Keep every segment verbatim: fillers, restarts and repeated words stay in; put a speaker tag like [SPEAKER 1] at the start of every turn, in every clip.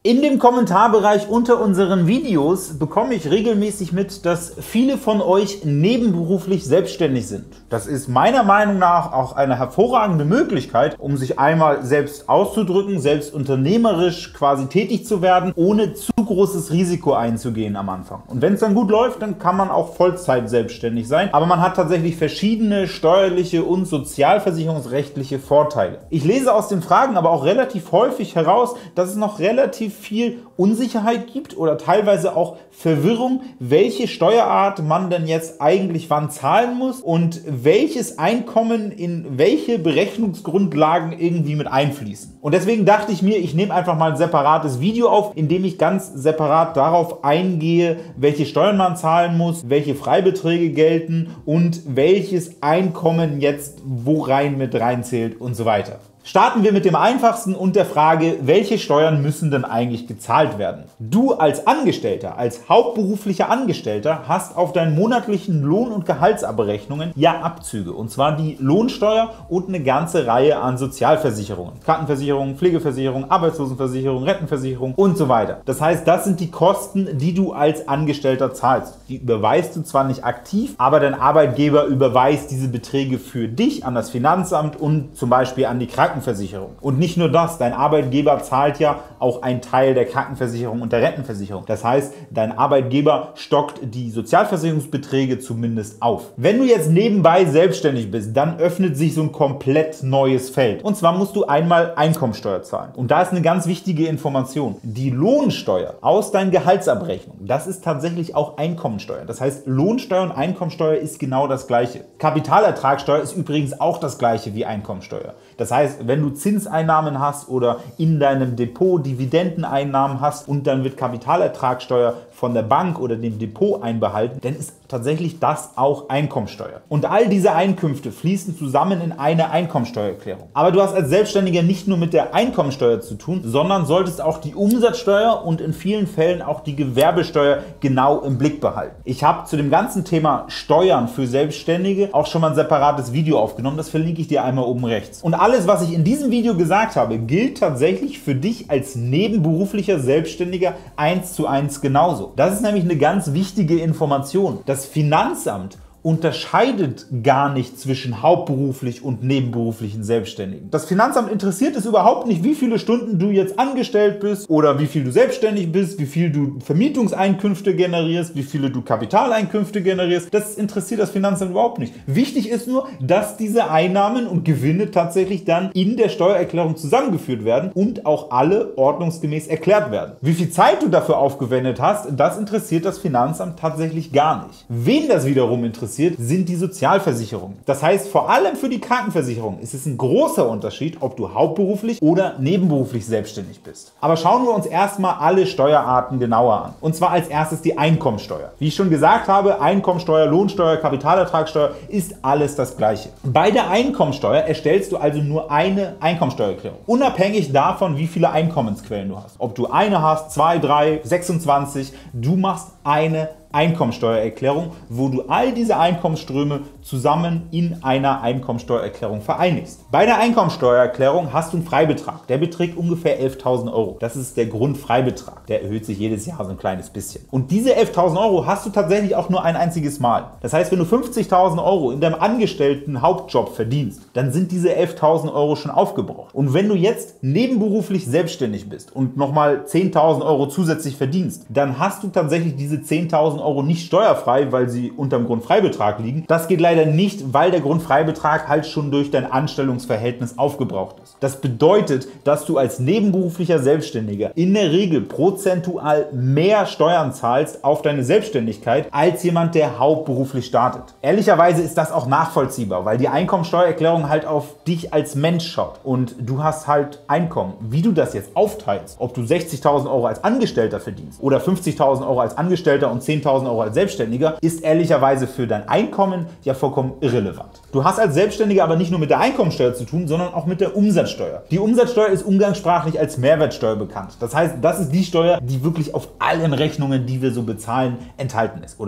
[SPEAKER 1] In dem Kommentarbereich unter unseren Videos bekomme ich regelmäßig mit, dass viele von euch nebenberuflich selbstständig sind. Das ist meiner Meinung nach auch eine hervorragende Möglichkeit, um sich einmal selbst auszudrücken, selbst unternehmerisch quasi tätig zu werden, ohne zu großes Risiko einzugehen am Anfang. Und wenn es dann gut läuft, dann kann man auch Vollzeit selbstständig sein, aber man hat tatsächlich verschiedene steuerliche und sozialversicherungsrechtliche Vorteile. Ich lese aus den Fragen aber auch relativ häufig heraus, dass es noch relativ viel Unsicherheit gibt oder teilweise auch Verwirrung, welche Steuerart man denn jetzt eigentlich wann zahlen muss und welches Einkommen in welche Berechnungsgrundlagen irgendwie mit einfließen. Und deswegen dachte ich mir, ich nehme einfach mal ein separates Video auf, in dem ich ganz separat darauf eingehe, welche Steuern man zahlen muss, welche Freibeträge gelten und welches Einkommen jetzt wo rein mit reinzählt und so weiter. Starten wir mit dem einfachsten und der Frage, welche Steuern müssen denn eigentlich gezahlt werden? Du als Angestellter, als hauptberuflicher Angestellter hast auf deinen monatlichen Lohn- und Gehaltsabrechnungen ja Abzüge, und zwar die Lohnsteuer und eine ganze Reihe an Sozialversicherungen. Krankenversicherung, Pflegeversicherung, Arbeitslosenversicherung, Rentenversicherung und so weiter. Das heißt, das sind die Kosten, die du als Angestellter zahlst. Die überweist du zwar nicht aktiv, aber dein Arbeitgeber überweist diese Beträge für dich an das Finanzamt und zum Beispiel an die Krankenversicherung. Krankenversicherung. Und nicht nur das, dein Arbeitgeber zahlt ja auch einen Teil der Krankenversicherung und der Rentenversicherung. Das heißt, dein Arbeitgeber stockt die Sozialversicherungsbeträge zumindest auf. Wenn du jetzt nebenbei selbstständig bist, dann öffnet sich so ein komplett neues Feld. Und zwar musst du einmal Einkommensteuer zahlen. Und da ist eine ganz wichtige Information. Die Lohnsteuer aus deinen Gehaltsabrechnungen, das ist tatsächlich auch Einkommensteuer. Das heißt, Lohnsteuer und Einkommensteuer ist genau das Gleiche. Kapitalertragssteuer ist übrigens auch das Gleiche wie Einkommensteuer. Das heißt, wenn du Zinseinnahmen hast oder in deinem Depot Dividendeneinnahmen hast und dann wird Kapitalertragssteuer von der Bank oder dem Depot einbehalten, dann ist tatsächlich das auch Einkommensteuer. Und all diese Einkünfte fließen zusammen in eine Einkommensteuererklärung. Aber du hast als Selbstständiger nicht nur mit der Einkommensteuer zu tun, sondern solltest auch die Umsatzsteuer und in vielen Fällen auch die Gewerbesteuer genau im Blick behalten. Ich habe zu dem ganzen Thema Steuern für Selbstständige auch schon mal ein separates Video aufgenommen, das verlinke ich dir einmal oben rechts. Und alles, was ich in diesem Video gesagt habe, gilt tatsächlich für dich als nebenberuflicher Selbstständiger eins zu eins genauso. Das ist nämlich eine ganz wichtige Information. Das Finanzamt unterscheidet gar nicht zwischen hauptberuflich und nebenberuflichen Selbstständigen. Das Finanzamt interessiert es überhaupt nicht, wie viele Stunden du jetzt angestellt bist oder wie viel du selbstständig bist, wie viel du Vermietungseinkünfte generierst, wie viele du Kapitaleinkünfte generierst. Das interessiert das Finanzamt überhaupt nicht. Wichtig ist nur, dass diese Einnahmen und Gewinne tatsächlich dann in der Steuererklärung zusammengeführt werden und auch alle ordnungsgemäß erklärt werden. Wie viel Zeit du dafür aufgewendet hast, das interessiert das Finanzamt tatsächlich gar nicht. Wen das wiederum interessiert, sind die Sozialversicherungen. Das heißt, vor allem für die Krankenversicherung ist es ein großer Unterschied, ob du hauptberuflich oder nebenberuflich selbstständig bist. Aber schauen wir uns erstmal alle Steuerarten genauer an. Und zwar als erstes die Einkommensteuer. Wie ich schon gesagt habe, Einkommensteuer, Lohnsteuer, Kapitalertragssteuer ist alles das Gleiche. Bei der Einkommensteuer erstellst du also nur eine Einkommensteuererklärung. Unabhängig davon, wie viele Einkommensquellen du hast. Ob du eine hast, zwei, drei, sechsundzwanzig, du machst eine Einkommensteuererklärung, wo du all diese Einkommensströme zusammen in einer Einkommensteuererklärung vereinigst. Bei der Einkommensteuererklärung hast du einen Freibetrag. Der beträgt ungefähr elftausend Euro. Das ist der Grundfreibetrag. Der erhöht sich jedes Jahr so ein kleines bisschen. Und diese elftausend Euro hast du tatsächlich auch nur ein einziges Mal. Das heißt, wenn du fünfzigtausend Euro in deinem angestellten Hauptjob verdienst, dann sind diese elftausend Euro schon aufgebraucht. Und wenn du jetzt nebenberuflich selbstständig bist und nochmal zehntausend Euro zusätzlich verdienst, dann hast du tatsächlich diese zehntausend Euro nicht steuerfrei, weil sie unterm Grundfreibetrag liegen. Das geht leider nicht, weil der Grundfreibetrag halt schon durch dein Anstellungsverhältnis aufgebraucht ist. Das bedeutet, dass du als nebenberuflicher Selbstständiger in der Regel prozentual mehr Steuern zahlst auf deine Selbstständigkeit als jemand, der hauptberuflich startet. Ehrlicherweise ist das auch nachvollziehbar, weil die Einkommensteuererklärung halt auf dich als Mensch schaut und du hast halt Einkommen. Wie du das jetzt aufteilst, ob du sechzigtausend Euro als Angestellter verdienst oder fünfzigtausend Euro als Angestellter und zehntausend Euro als Selbstständiger, ist ehrlicherweise für dein Einkommen ja vollkommen irrelevant. Du hast als Selbstständiger aber nicht nur mit der Einkommensteuer zu tun, sondern auch mit der Umsatzsteuer. Die Umsatzsteuer ist umgangssprachlich als Mehrwertsteuer bekannt. Das heißt, das ist die Steuer, die wirklich auf allen Rechnungen, die wir so bezahlen, enthalten ist oder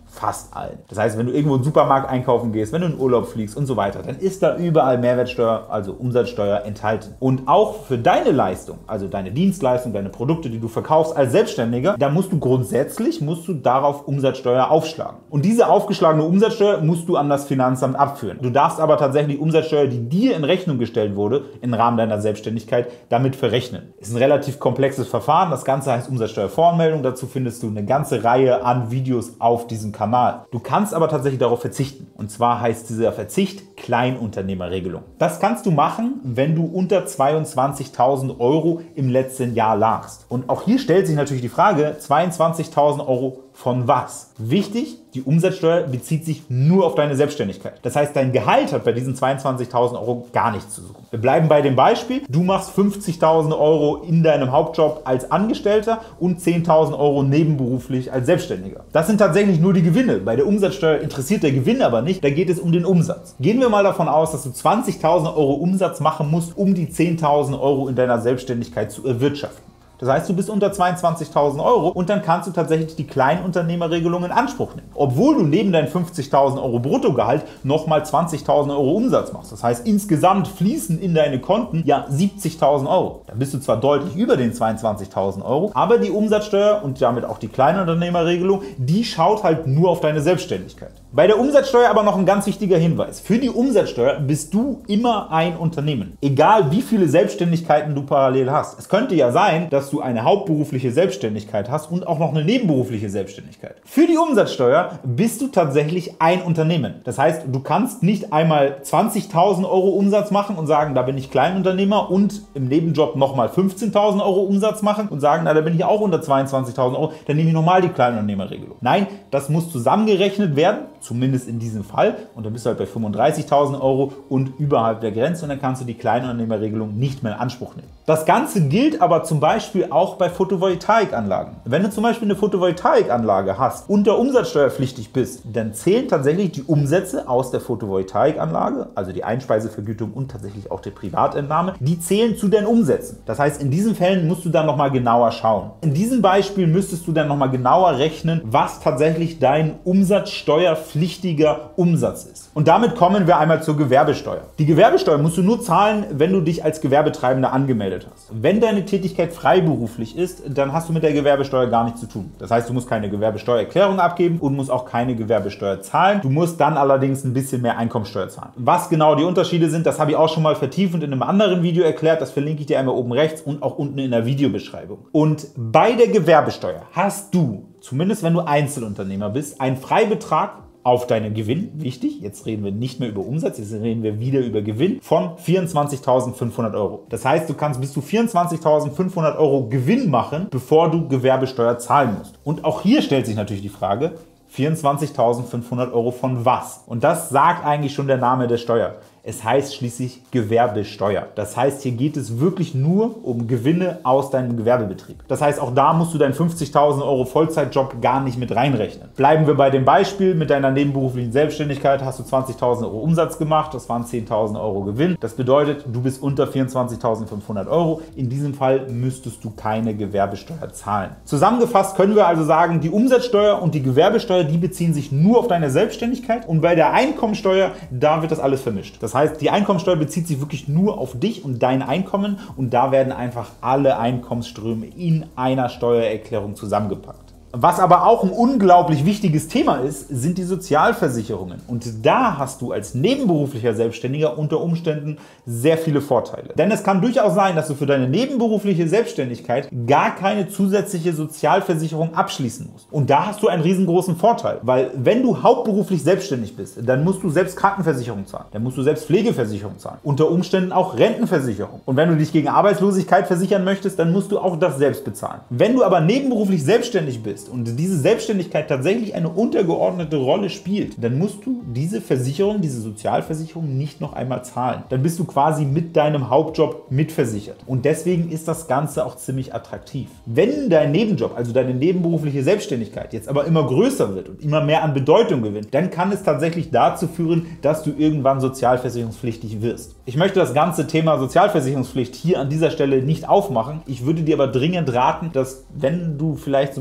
[SPEAKER 1] fast allen. Das heißt, wenn du irgendwo in den Supermarkt einkaufen gehst, wenn du in den Urlaub fliegst und so weiter, dann ist da überall Mehrwertsteuer, also Umsatzsteuer enthalten. Und auch für deine Leistung, also deine Dienstleistung, deine Produkte, die du verkaufst als Selbstständiger, da musst du grundsätzlich, musst du darauf Umsatzsteuer aufschlagen. Und diese aufgeschlagene Umsatzsteuer musst du an das Finanzamt abführen. Du darfst aber tatsächlich Umsatzsteuer, die dir in Rechnung gestellt wurde, im Rahmen deiner Selbstständigkeit, damit verrechnen. Ist ein relativ komplexes Verfahren. Das Ganze heißt Umsatzsteuervoranmeldung. Dazu findest du eine ganze Reihe an Videos auf diesem Kanal. Du kannst aber tatsächlich darauf verzichten. Und zwar heißt dieser Verzicht Kleinunternehmerregelung. Das kannst du machen, wenn du unter zweiundzwanzigtausend Euro im letzten Jahr lagst. Und auch hier stellt sich natürlich die Frage, zweiundzwanzigtausend Euro von was? Wichtig, die Umsatzsteuer bezieht sich nur auf deine Selbstständigkeit. Das heißt, dein Gehalt hat bei diesen zweiundzwanzigtausend Euro gar nichts zu suchen. Wir bleiben bei dem Beispiel. Du machst fünfzigtausend Euro in deinem Hauptjob als Angestellter und zehntausend Euro nebenberuflich als Selbstständiger. Das sind tatsächlich nur die Gewinne. Bei der Umsatzsteuer interessiert der Gewinn aber nicht. Da geht es um den Umsatz. Gehen wir mal davon aus, dass du zwanzigtausend Euro Umsatz machen musst, um die zehntausend Euro in deiner Selbstständigkeit zu erwirtschaften. Das heißt, du bist unter zweiundzwanzigtausend Euro und dann kannst du tatsächlich die Kleinunternehmerregelung in Anspruch nehmen. Obwohl du neben deinem fünfzigtausend Euro Bruttogehalt nochmal zwanzigtausend Euro Umsatz machst. Das heißt, insgesamt fließen in deine Konten ja siebzigtausend Euro. Da bist du zwar deutlich über den zweiundzwanzigtausend Euro, aber die Umsatzsteuer und damit auch die Kleinunternehmerregelung, die schaut halt nur auf deine Selbstständigkeit. Bei der Umsatzsteuer aber noch ein ganz wichtiger Hinweis. Für die Umsatzsteuer bist du immer ein Unternehmen. Egal wie viele Selbstständigkeiten du parallel hast. Es könnte ja sein, dass du eine hauptberufliche Selbstständigkeit hast und auch noch eine nebenberufliche Selbstständigkeit. Für die Umsatzsteuer bist du tatsächlich ein Unternehmen. Das heißt, du kannst nicht einmal zwanzigtausend Euro Umsatz machen und sagen, da bin ich Kleinunternehmer und im Nebenjob nochmal fünfzehntausend Euro Umsatz machen und sagen, na, da bin ich auch unter zweiundzwanzigtausend Euro, dann nehme ich nochmal die Kleinunternehmerregelung. Nein, das muss zusammengerechnet werden, zumindest in diesem Fall, und dann bist du halt bei fünfunddreißigtausend Euro und überhalb der Grenze und dann kannst du die Kleinunternehmerregelung nicht mehr in Anspruch nehmen. Das Ganze gilt aber zum Beispiel auch bei Photovoltaikanlagen. Wenn du zum Beispiel eine Photovoltaikanlage hast und der umsatzsteuerpflichtig bist, dann zählen tatsächlich die Umsätze aus der Photovoltaikanlage, also die Einspeisevergütung und tatsächlich auch die Privatentnahme, die zählen zu deinen Umsätzen. Das heißt, in diesen Fällen musst du dann nochmal genauer schauen. In diesem Beispiel müsstest du dann nochmal genauer rechnen, was tatsächlich dein umsatzsteuerpflichtiger Umsatz ist. Und damit kommen wir einmal zur Gewerbesteuer. Die Gewerbesteuer musst du nur zahlen, wenn du dich als Gewerbetreibender angemeldet hast. Wenn deine Tätigkeit freiberuflich ist, dann hast du mit der Gewerbesteuer gar nichts zu tun. Das heißt, du musst keine Gewerbesteuererklärung abgeben und musst auch keine Gewerbesteuer zahlen. Du musst dann allerdings ein bisschen mehr Einkommensteuer zahlen. Was genau die Unterschiede sind, das habe ich auch schon mal vertiefend in einem anderen Video erklärt. Das verlinke ich dir einmal oben rechts und auch unten in der Videobeschreibung. Und bei der Gewerbesteuer hast du, zumindest wenn du Einzelunternehmer bist, einen Freibetrag auf deinen Gewinn, wichtig, jetzt reden wir nicht mehr über Umsatz, jetzt reden wir wieder über Gewinn, von vierundzwanzigtausendfünfhundert Euro. Das heißt, du kannst bis zu vierundzwanzigtausendfünfhundert Euro Gewinn machen, bevor du Gewerbesteuer zahlen musst. Und auch hier stellt sich natürlich die Frage, vierundzwanzigtausendfünfhundert Euro von was? Und das sagt eigentlich schon der Name der Steuer. Es heißt schließlich Gewerbesteuer. Das heißt, hier geht es wirklich nur um Gewinne aus deinem Gewerbebetrieb. Das heißt, auch da musst du deinen fünfzigtausend Euro Vollzeitjob gar nicht mit reinrechnen. Bleiben wir bei dem Beispiel, mit deiner nebenberuflichen Selbstständigkeit hast du zwanzigtausend Euro Umsatz gemacht, das waren zehntausend Euro Gewinn. Das bedeutet, du bist unter vierundzwanzigtausendfünfhundert Euro. In diesem Fall müsstest du keine Gewerbesteuer zahlen. Zusammengefasst können wir also sagen, die Umsatzsteuer und die Gewerbesteuer, die beziehen sich nur auf deine Selbstständigkeit und bei der Einkommensteuer, da wird das alles vermischt. Das heißt, die Einkommensteuer bezieht sich wirklich nur auf dich und dein Einkommen und da werden einfach alle Einkommensströme in einer Steuererklärung zusammengepackt. Was aber auch ein unglaublich wichtiges Thema ist, sind die Sozialversicherungen. Und da hast du als nebenberuflicher Selbstständiger unter Umständen sehr viele Vorteile. Denn es kann durchaus sein, dass du für deine nebenberufliche Selbstständigkeit gar keine zusätzliche Sozialversicherung abschließen musst. Und da hast du einen riesengroßen Vorteil, weil wenn du hauptberuflich selbstständig bist, dann musst du selbst Krankenversicherung zahlen, dann musst du selbst Pflegeversicherung zahlen, unter Umständen auch Rentenversicherung. Und wenn du dich gegen Arbeitslosigkeit versichern möchtest, dann musst du auch das selbst bezahlen. Wenn du aber nebenberuflich selbstständig bist, und diese Selbstständigkeit tatsächlich eine untergeordnete Rolle spielt, dann musst du diese Versicherung, diese Sozialversicherung nicht noch einmal zahlen. Dann bist du quasi mit deinem Hauptjob mitversichert. Und deswegen ist das Ganze auch ziemlich attraktiv. Wenn dein Nebenjob, also deine nebenberufliche Selbstständigkeit, jetzt aber immer größer wird und immer mehr an Bedeutung gewinnt, dann kann es tatsächlich dazu führen, dass du irgendwann sozialversicherungspflichtig wirst. Ich möchte das ganze Thema Sozialversicherungspflicht hier an dieser Stelle nicht aufmachen. Ich würde dir aber dringend raten, dass wenn du vielleicht so ein bisschen an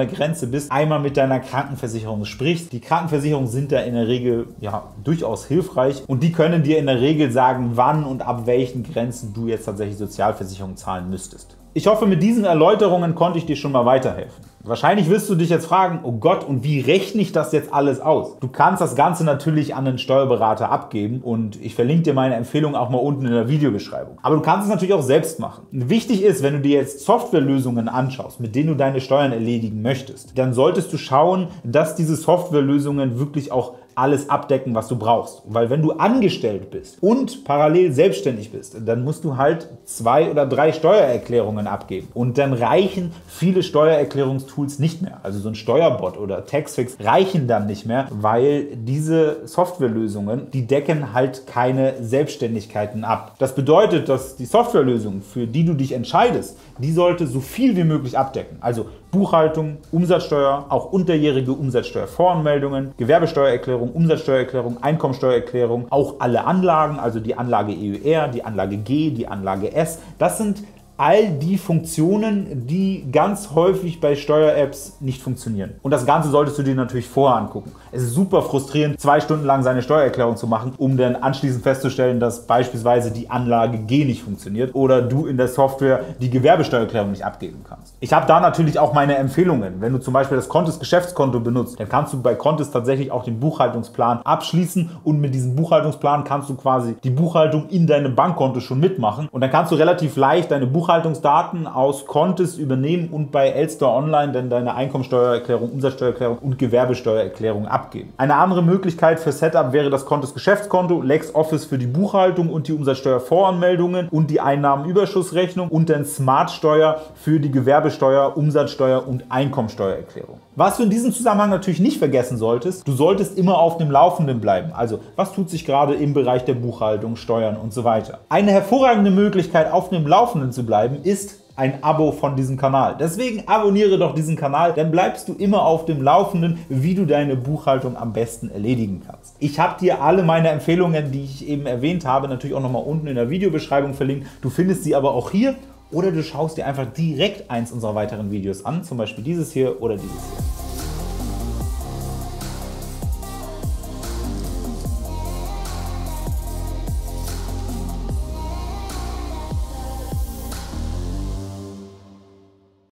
[SPEAKER 1] der Grenze bist, einmal mit deiner Krankenversicherung sprichst. Die Krankenversicherungen sind da in der Regel ja durchaus hilfreich und die können dir in der Regel sagen, wann und ab welchen Grenzen du jetzt tatsächlich Sozialversicherung zahlen müsstest. Ich hoffe, mit diesen Erläuterungen konnte ich dir schon mal weiterhelfen. Wahrscheinlich wirst du dich jetzt fragen, oh Gott, und wie rechne ich das jetzt alles aus? Du kannst das Ganze natürlich an einen Steuerberater abgeben und ich verlinke dir meine Empfehlung auch mal unten in der Videobeschreibung. Aber du kannst es natürlich auch selbst machen. Wichtig ist, wenn du dir jetzt Softwarelösungen anschaust, mit denen du deine Steuern erledigen möchtest, dann solltest du schauen, dass diese Softwarelösungen wirklich auch alles abdecken, was du brauchst. Weil wenn du angestellt bist und parallel selbstständig bist, dann musst du halt zwei oder drei Steuererklärungen abgeben. Und dann reichen viele Steuererklärungstools nicht mehr. Also so ein Steuerbot oder Taxfix reichen dann nicht mehr, weil diese Softwarelösungen, die decken halt keine Selbstständigkeiten ab. Das bedeutet, dass die Softwarelösung, für die du dich entscheidest, die sollte so viel wie möglich abdecken. Also Buchhaltung, Umsatzsteuer, auch unterjährige Umsatzsteuervoranmeldungen, Gewerbesteuererklärung, Umsatzsteuererklärung, Einkommensteuererklärung, auch alle Anlagen, also die Anlage E U R, die Anlage G, die Anlage S. Das sind all die Funktionen, die ganz häufig bei Steuer-Apps nicht funktionieren. Und das Ganze solltest du dir natürlich vorher angucken. Es ist super frustrierend, zwei Stunden lang seine Steuererklärung zu machen, um dann anschließend festzustellen, dass beispielsweise die Anlage G nicht funktioniert oder du in der Software die Gewerbesteuererklärung nicht abgeben kannst. Ich habe da natürlich auch meine Empfehlungen. Wenn du zum Beispiel das Kontist Geschäftskonto benutzt, dann kannst du bei Kontist tatsächlich auch den Buchhaltungsplan abschließen und mit diesem Buchhaltungsplan kannst du quasi die Buchhaltung in deinem Bankkonto schon mitmachen und dann kannst du relativ leicht deine Buchhaltungsdaten aus Kontist übernehmen und bei Elster Online dann deine Einkommensteuererklärung, Umsatzsteuererklärung und Gewerbesteuererklärung abgeben. Eine andere Möglichkeit für Setup wäre das Kontist Geschäftskonto, LexOffice für die Buchhaltung und die Umsatzsteuervoranmeldungen und die Einnahmenüberschussrechnung und dann Smartsteuer für die Gewerbesteuer, Umsatzsteuer und Einkommensteuererklärung. Was du in diesem Zusammenhang natürlich nicht vergessen solltest, du solltest immer auf dem Laufenden bleiben. Also, was tut sich gerade im Bereich der Buchhaltung, Steuern und so weiter. Eine hervorragende Möglichkeit, auf dem Laufenden zu bleiben, ist ein Abo von diesem Kanal. Deswegen abonniere doch diesen Kanal, dann bleibst du immer auf dem Laufenden, wie du deine Buchhaltung am besten erledigen kannst. Ich habe dir alle meine Empfehlungen, die ich eben erwähnt habe, natürlich auch nochmal unten in der Videobeschreibung verlinkt. Du findest sie aber auch hier oder du schaust dir einfach direkt eins unserer weiteren Videos an, zum Beispiel dieses hier oder dieses hier.